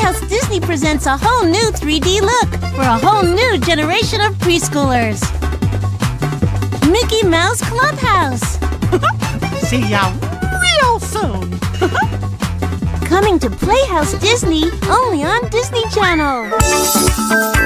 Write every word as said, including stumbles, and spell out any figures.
Playhouse Disney presents a whole new three D look for a whole new generation of preschoolers. Mickey Mouse Clubhouse. See ya real soon. Coming to Playhouse Disney only on Disney Channel.